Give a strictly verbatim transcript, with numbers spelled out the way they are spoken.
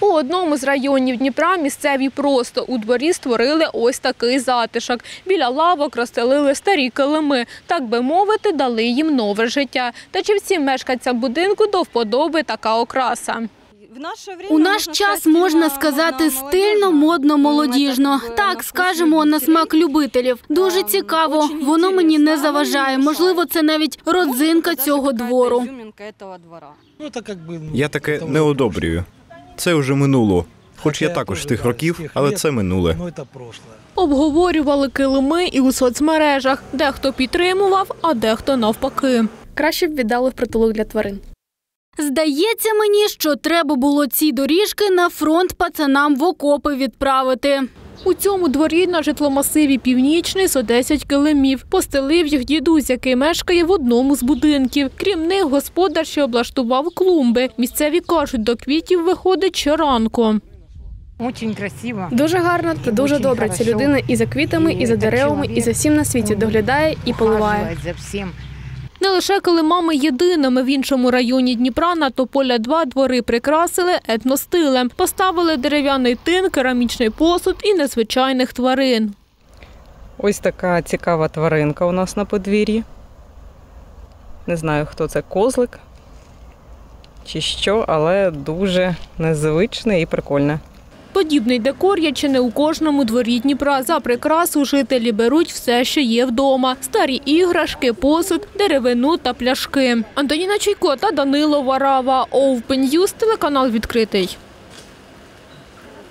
У одному з районів Дніпра місцеві просто у дворі створили ось такий затишок. Біля лавок розстелили старі килими. Так би мовити, дали їм нове життя. Та чи всім мешканцям будинку до вподоби така окраса? У наш час можна сказати стильно, модно, молодіжно. Так, скажемо, на смак любителів. Дуже цікаво, воно мені не заважає. Можливо, це навіть родзинка цього двору. Я таке не одобрюю. Це вже минуло. Хоч я також з тих років, але це минуле. Обговорювали килими і у соцмережах. Дехто підтримував, а дехто навпаки. Краще б віддали в притулок для тварин. Здається мені, що треба було ці доріжки на фронт пацанам в окопи відправити. У цьому дворі на житломасиві «Північний» зо десять килимів. Постелив їх дідусь, який мешкає в одному з будинків. Крім них, господар ще облаштував клумби. Місцеві кажуть, до квітів виходить щоранку. Дуже гарно та дуже добре. Ця людина і за квітами, і за деревами, і за всім на світі доглядає і поливає. Не лише килимами єдиними. В іншому районі Дніпра на Тополя два двори прикрасили етностилем. Поставили дерев'яний тин, керамічний посуд і незвичайних тварин. Ось така цікава тваринка у нас на подвір'ї. Не знаю, хто це, козлик чи що, але дуже незвичне і прикольне. Подібний декор є чи не у кожному дворі Дніпра. За прикрасу жителі беруть все, що є вдома. Старі іграшки, посуд, деревину та пляшки. Антоніна Чайко та Данило Варава. Open News, телеканал «Відкритий».